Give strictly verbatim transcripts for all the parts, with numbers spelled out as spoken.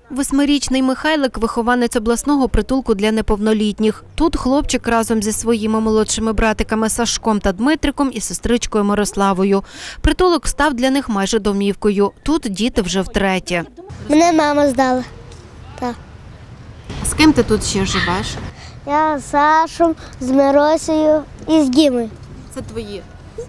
Восьмирічний Михайлик – вихованець обласного притулку для неповнолітніх. Тут хлопчик разом зі своїми молодшими братиками Сашком та Дмитриком і сестричкою Мирославою. Притулок став для них майже домівкою. Тут діти вже втретє. Мене мама здала. Так. З ким ти тут ще живеш? Я з Сашем, з Миросею і з Дімою. Це твої?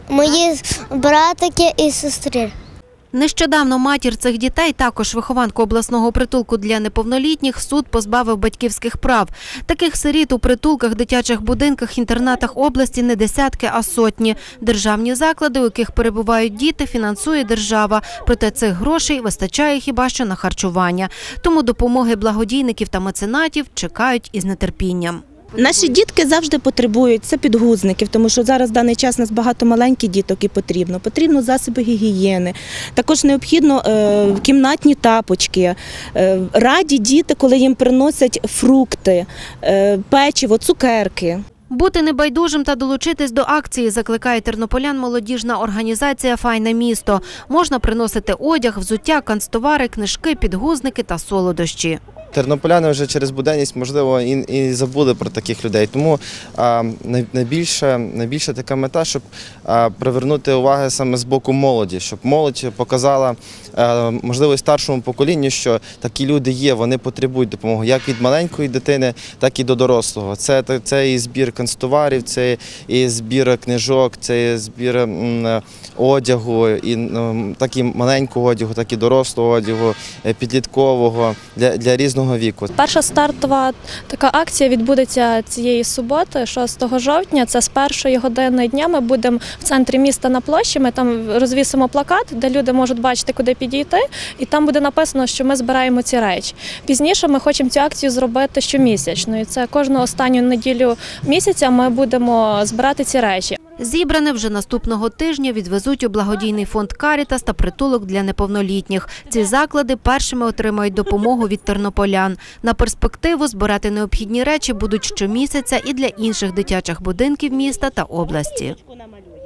Мої братики і сестри. Нещодавно матір цих дітей, також вихованку обласного притулку для неповнолітніх, суд позбавив батьківських прав. Таких сиріт у притулках, дитячих будинках, інтернатах області не десятки, а сотні. Державні заклади, у яких перебувають діти, фінансує держава. Проте цих грошей вистачає хіба що на харчування. Тому допомоги благодійників та меценатів чекають із нетерпінням. Наші дітки завжди потребують це підгузників, тому що зараз в даний час у нас багато маленьких діток і потрібно. Потрібно засоби гігієни, також необхідно е, кімнатні тапочки. Е, раді діти, коли їм приносять фрукти, е, печиво, цукерки. Бути небайдужим та долучитись до акції закликає тернополян молодіжна організація «Файне місто». Можна приносити одяг, взуття, канцтовари, книжки, підгузники та солодощі. Тернополяни вже через буденність, можливо, і, і забули про таких людей. Тому а, найбільша, найбільша така мета, щоб а, привернути увагу саме з боку молоді, щоб молодь показала, а, можливо, і старшому поколінню, що такі люди є, вони потребують допомоги як від маленької дитини, так і до дорослого. Це, це і збір канцтоварів, це і збір книжок, це і збір м, одягу, і, м, так і маленького одягу, так і дорослого одягу, підліткового, для, для різного віку. Перша стартова така акція відбудеться цієї суботи, шостого жовтня. Це з першої години дня ми будемо в центрі міста на площі, ми там розвісимо плакат, де люди можуть бачити, куди підійти, і там буде написано, що ми збираємо ці речі. Пізніше ми хочемо цю акцію зробити щомісячно, і це кожну останню неділю місяця ми будемо збирати ці речі. Зібране вже наступного тижня відвезуть у благодійний фонд «Карітас» та притулок для неповнолітніх. Ці заклади першими отримають допомогу від тернополян. На перспективу збирати необхідні речі будуть щомісяця і для інших дитячих будинків міста та області.